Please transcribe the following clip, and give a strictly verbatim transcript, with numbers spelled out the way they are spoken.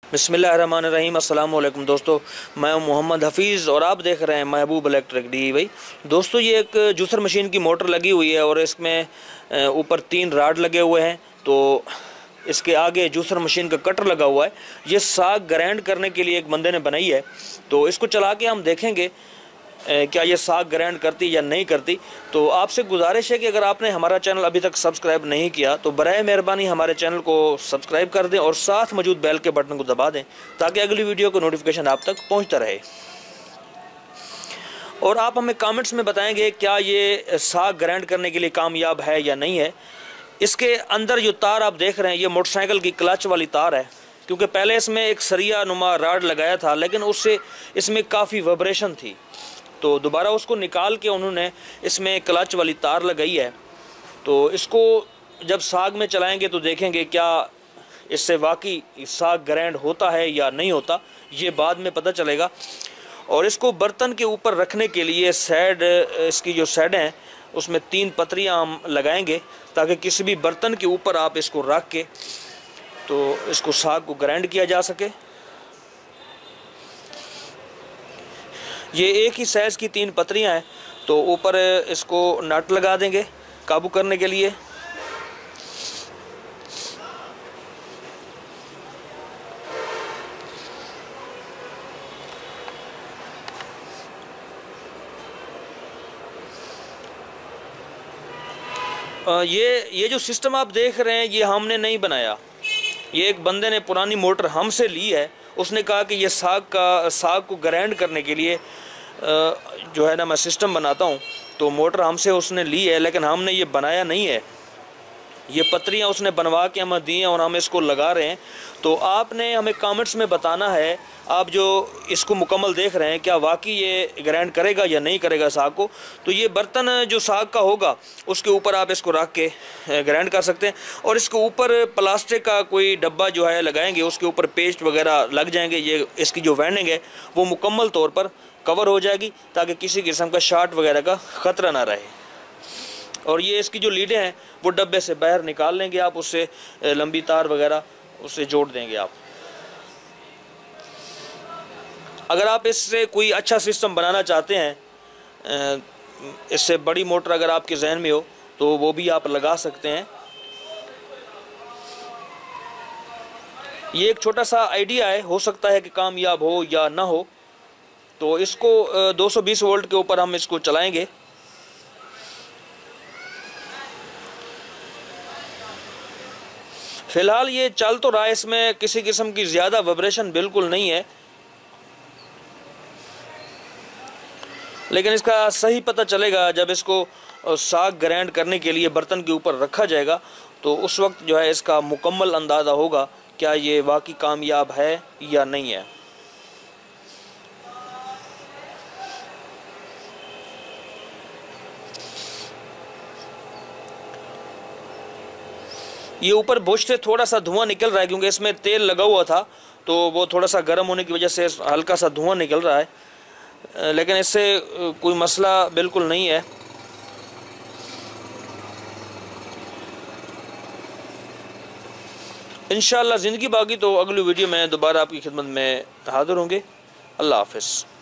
बिस्मिल्लाहिर्रहमानिर्रहीम। अस्सलाम वालेकुम दोस्तों, मैं हूं मोहम्मद हफ़ीज़ और आप देख रहे हैं महबूब इलेक्ट्रिक डी भाई। दोस्तों, ये एक जूसर मशीन की मोटर लगी हुई है और इसमें ऊपर तीन राड लगे हुए हैं। तो इसके आगे जूसर मशीन का कटर लगा हुआ है। ये साग ग्राइंड करने के लिए एक बंदे ने बनाई है। तो इसको चला के हम देखेंगे क्या ये साग ग्राइंड करती या नहीं करती। तो आपसे गुजारिश है कि अगर आपने हमारा चैनल अभी तक सब्सक्राइब नहीं किया तो बराए मेहरबानी हमारे चैनल को सब्सक्राइब कर दें और साथ मौजूद बेल के बटन को दबा दें ताकि अगली वीडियो का नोटिफिकेशन आप तक पहुंचता रहे। और आप हमें कमेंट्स में बताएंगे क्या ये साग ग्राइंड करने के लिए कामयाब है या नहीं है। इसके अंदर जो तार आप देख रहे हैं ये मोटरसाइकिल की क्लच वाली तार है, क्योंकि पहले इसमें एक सरिया नुमा राड लगाया था लेकिन उससे इसमें काफ़ी वाइब्रेशन थी। तो दोबारा उसको निकाल के उन्होंने इसमें क्लच वाली तार लगाई है। तो इसको जब साग में चलाएंगे तो देखेंगे क्या इससे वाकई साग ग्राइंड होता है या नहीं होता, ये बाद में पता चलेगा। और इसको बर्तन के ऊपर रखने के लिए साइड, इसकी जो साइड हैं उसमें तीन पतरियां हम लगाएंगे ताकि किसी भी बर्तन के ऊपर आप इसको रख के तो इसको साग को ग्राइंड किया जा सके। ये एक ही साइज़ की तीन पतरियां हैं। तो ऊपर इसको नट लगा देंगे काबू करने के लिए। ये ये जो सिस्टम आप देख रहे हैं ये हमने नहीं बनाया, ये एक बंदे ने पुरानी मोटर हमसे ली है। उसने कहा कि ये साग का साग को ग्राइंड करने के लिए जो है ना मैं सिस्टम बनाता हूँ। तो मोटर हमसे उसने ली है लेकिन हमने ये बनाया नहीं है। ये पतरियाँ उसने बनवा के हमें दी हैं और हम इसको लगा रहे हैं। तो आपने हमें कमेंट्स में बताना है, आप जो इसको मुकम्मल देख रहे हैं क्या वाकई ये ग्राइंड करेगा या नहीं करेगा साग को। तो ये बर्तन जो साग का होगा उसके ऊपर आप इसको रख के ग्राइंड कर सकते हैं। और इसके ऊपर प्लास्टिक का कोई डब्बा जो है लगाएंगे, उसके ऊपर पेस्ट वगैरह लग जाएंगे। ये इसकी जो वाइंडिंग है वो मुकम्मल तौर पर कवर हो जाएगी ताकि किसी किस्म का शॉर्ट वगैरह का ख़तरा ना रहे। और ये इसकी जो लीडें हैं वो डब्बे से बाहर निकाल लेंगे आप, उससे लंबी तार वगैरह उससे जोड़ देंगे आप। अगर आप इससे कोई अच्छा सिस्टम बनाना चाहते हैं, इससे बड़ी मोटर अगर आपके जहन में हो तो वो भी आप लगा सकते हैं। ये एक छोटा सा आइडिया है, हो सकता है कि कामयाब हो या ना हो। तो इसको दो सौ बीस वोल्ट के ऊपर हम इसको चलाएंगे। फ़िलहाल ये चल तो रहा है, इसमें किसी किस्म की ज़्यादा वाइब्रेशन बिल्कुल नहीं है, लेकिन इसका सही पता चलेगा जब इसको साग ग्राइंड करने के लिए बर्तन के ऊपर रखा जाएगा। तो उस वक्त जो है इसका मुकम्मल अंदाज़ा होगा क्या ये वाकई कामयाब है या नहीं है। ये ऊपर बुश से थोड़ा सा धुआं निकल रहा है क्योंकि इसमें तेल लगा हुआ था, तो वो थोड़ा सा गर्म होने की वजह से हल्का सा धुआं निकल रहा है, लेकिन इससे कोई मसला बिल्कुल नहीं है। इंशाअल्लाह ज़िंदगी बाकी तो अगली वीडियो में दोबारा आपकी खिदमत में हाज़िर होंगे। अल्लाह हाफ़िज़।